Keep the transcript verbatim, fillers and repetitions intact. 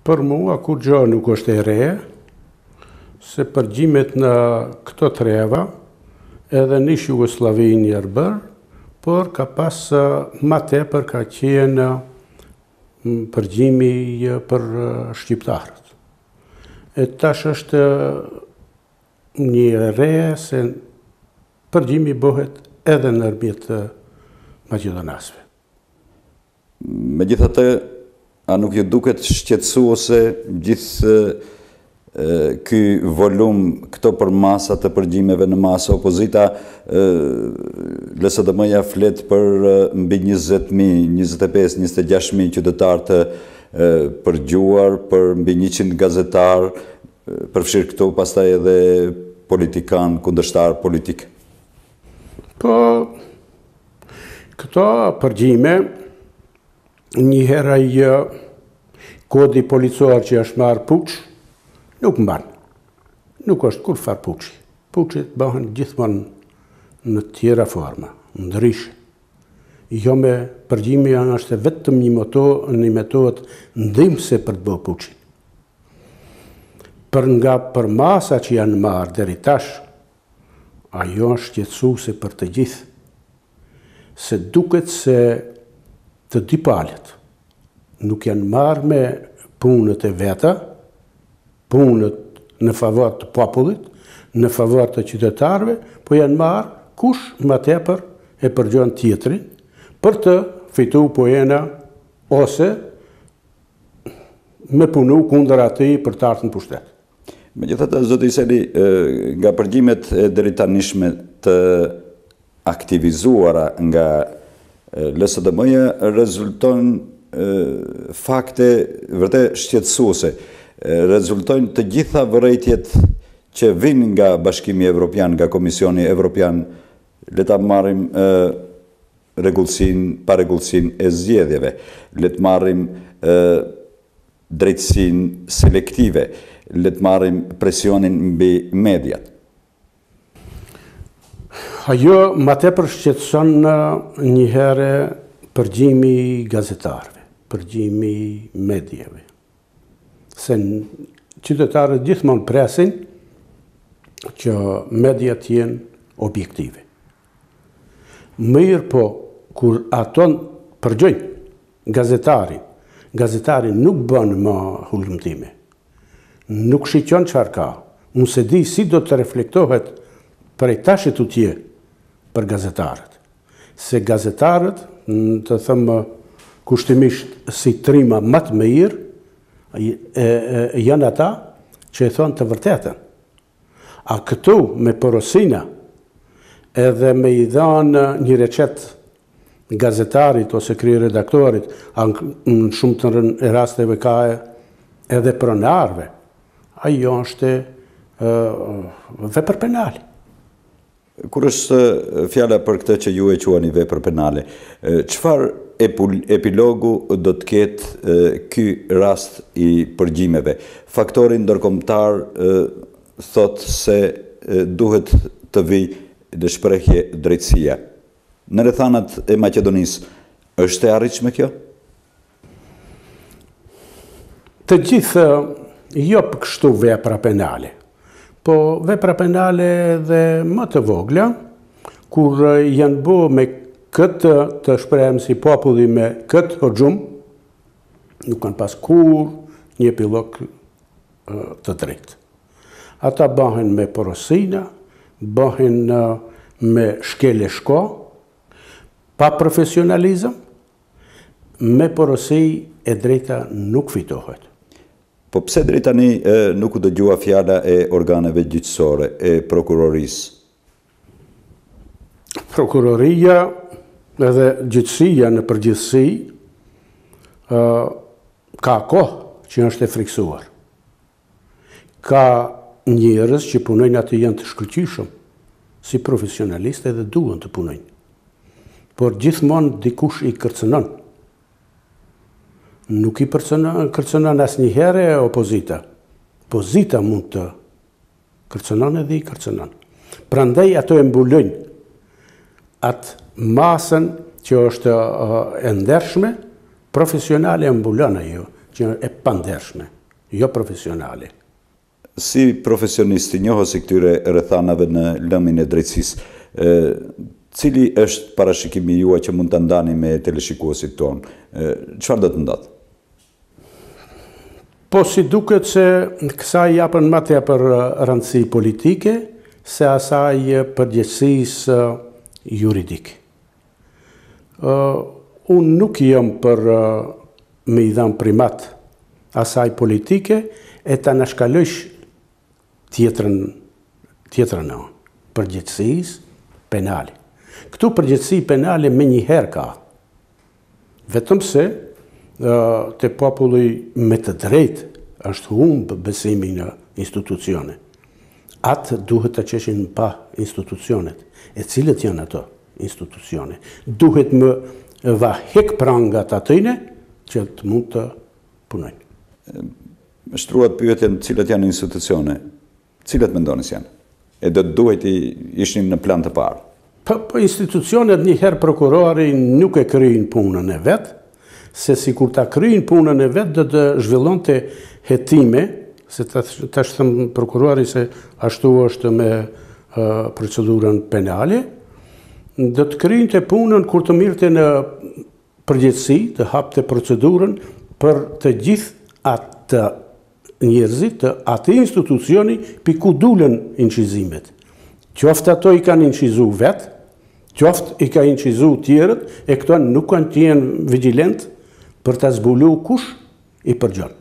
Për mua, kur gjë nuk është e re, se përgjimet në këto treva, edhe në Jugosllavinë janë bërë, por ka pas ma tepër ka qenë përgjimi për shqiptarët. E tash është një re se përgjimi bëhet edhe nërmjet maqedonasve. Megjithatë, a nuk ju duket shqetësuese gjithë ky volum, këto përmasa të përgjimeve në masë? Opozita L S D M-ja flet për mbi njëzet mijë, njëzet e pesë, njëzet e gjashtë mijë qytetar të përgjuar, për mbi njëqind gazetar, përfshirë këto pastaj edhe politikan, kundërshtar politik. Po, këto përgjime, njëherë ai kodi policor që është marrë puç, nuk mban. Nuk është kur farë puçi. Puçit bëhen gjithmonë në tjera forma, ndryshe. Jo me përgjimi janë është vetëm një metodë, një metodë ndihmëse për të bërë puçin. Për nga përmasa që janë marrë deri tash, ajo është shqetësuese për të gjithë. Se duket se të dy palët nuk janë marrë me punët e veta, punët në favor të popullit, në favor të qytetarëve, po janë marrë kush më tepër e përgjon tjetrin për të fitu pojena ose me punu kundër atij për të ardhur në pushtet. Megjithatë, zoti Seli, nga përgjimet e deritanishme të aktivizuara nga L S D M-ja rezultojnë fakte vërtet shqetësuese. Rezultojnë të gjitha vërejtjet që vinë nga Bashkimi Evropian, nga Komisioni Evropian, le ta marrim rregullsinë, paregullsinë e zgjedhjeve, le të marrim drejtësinë selektive, le të marrim presionin mbi mediat. Ajo ma tepër shqetëson njëherë përgjimi gazetarëve, përgjimi medjeve. Se qytetarët gjithmonë presin që mediat jenë objektive. Mirë po, kur ato përgjojnë gazetarin, gazetarin nuk bën më hulumtime, nuk shiqon çfarë ka. Unë se di si do të reflektohet prej tashit tutje për gazetarët. Se gazetarët, të thëmë kushtimisht si trima më të mirë, janë ata që e thonë të vërtetën. A këtu me porosina edhe me i dhanë një recet gazetarit ose krye redaktorit, në shumë të rasteve ka edhe pronarve, ajo është vepër penale. Kur është fjala për këtë që ju e quani vepër penale, çfarë epilogu do të ketë ky rast i përgjimeve? Faktori ndërkombëtar thot se duhet të vijë në shprehje drejtësia. Në rrethanat e Maqedonisë, është e arritshme kjo? Të gjithë jo për kështu vepra penale, po vepra penale dhe më të vogla, kur janë bo me këtë të shprehem si populli me këtë hoxhum, nuk kanë pas kur një epilog të drejtë. Ata bëhen me porosina, bëhen me shkele shko, pa profesionalizëm, me porosi e drejta nuk fitohet. Po pse deri tani nuk u dëgjua fjala e organeve gjyqësore, e prokurorisë? Prokuroria edhe gjyqësia në përgjithësi ka kohë që është e friksuar. Ka njerëz që punojnë atë janë të shkëlqyshëm, si profesionalistë edhe duhen të punojnë. Por gjithmonë dikush i kërcënon. Nuk i kërcënon asnjëherë opozita. Opozita mund të kërcënon edhe i kërcënon. Prandaj ato e mbulojnë atë masën që është e ndershme, profesionale e mbulon ajo që e pandershme. jo profesionale. Si profesionisti njohës i këtyre rrethanave në lëmin e drejtësisë, cili është parashikimi juaj që mund të ndani me teleshikuesit tonë? Çfarë do të ndodhë? Po si duket se kësaj japën më tepër rëndësi politike se asaj përgjegjësisë juridike. Unë nuk jam për me i dhënë primat asaj politike e ta nashkalojsh tjetrën tjetrën në përgjegjësisë penale. Këtu përgjegjësi penale me njëherë ka, vetëm se të populli me të drejtë është humbë besimi në institucione. Atë duhet të qeshin pa institucionet. E cilët janë ato institucione? Duhet më va hek prangat atyne që të mund të punojnë. Shtruat pyetjen cilët janë institucione, cilët mendonis janë? E do të duhet i ishin në plan të parë? Po, po institucionet njëherë prokurori nuk e kryjnë punën e vetë, se si kur ta kryjnë punën e vetë, dhe të zhvillon të hetime, se ta shthëm prokurori se ashtu është me uh, procedurën penale, dhe të kryjnë të punën kur të mirëte në përgjithësi, të hapte procedurën për të gjithë atë njerëzit, të atë institucioni për ku dulen inqizimet. Qoftë ato i kanë inqizu vetë, qoftë i ka inqizu tjerët, e këto nuk kanë të jenë vigilent për të zbulu kush i përgjon.